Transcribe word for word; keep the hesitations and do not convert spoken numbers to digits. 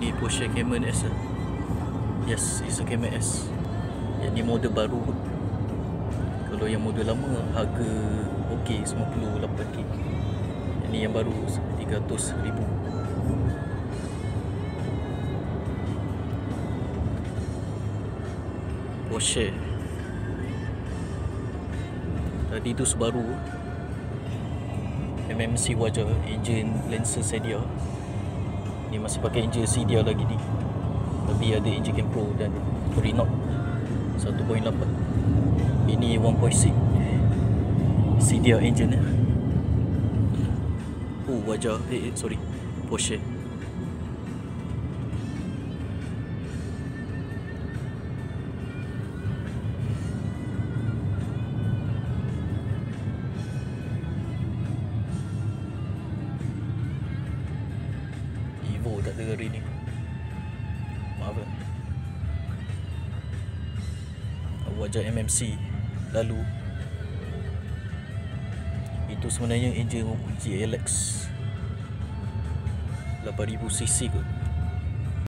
Ini Porsche Cayman S lah. Yes, it's a Cayman S. Yang ni model baru. Kalau yang model lama harga okey sembilan puluh lapan K. Yang ni yang baru tiga ratus ribu. Porsche. Tadi tu Subaru M M C wajah, engine Lancer Sedia. Ni masih pakai engine Sedia lagi ni, tapi ada engine Cam Pro dan Renault satu perpuluhan lapan. Ini satu perpuluhan enam Sedia engine eh. Oh wajah, eh, eh sorry, Porsche. Evo tak ada hari ni, maaf lah. Wajah M M C lalu. Itu sebenarnya enjin G L X lapan ribu cc kot.